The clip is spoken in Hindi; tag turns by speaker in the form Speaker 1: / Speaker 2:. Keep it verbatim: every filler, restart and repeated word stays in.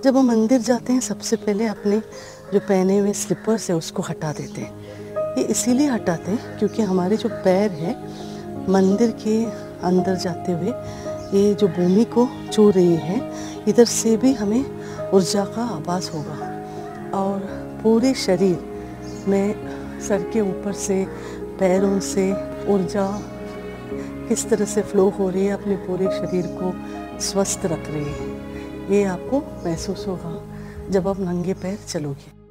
Speaker 1: जब हम मंदिर जाते हैं सबसे पहले अपने जो पहने हुए स्लीपर्स है उसको हटा देते हैं। ये इसीलिए हटाते हैं क्योंकि हमारे जो पैर हैं मंदिर के अंदर जाते हुए ये जो भूमि को छू रही है, इधर से भी हमें ऊर्जा का आभास होगा और पूरे शरीर में सर के ऊपर से पैरों से ऊर्जा किस तरह से फ्लो हो रही है, अपने पूरे शरीर को स्वस्थ रख रही है। ये आपको महसूस होगा जब आप नंगे पैर चलोगे।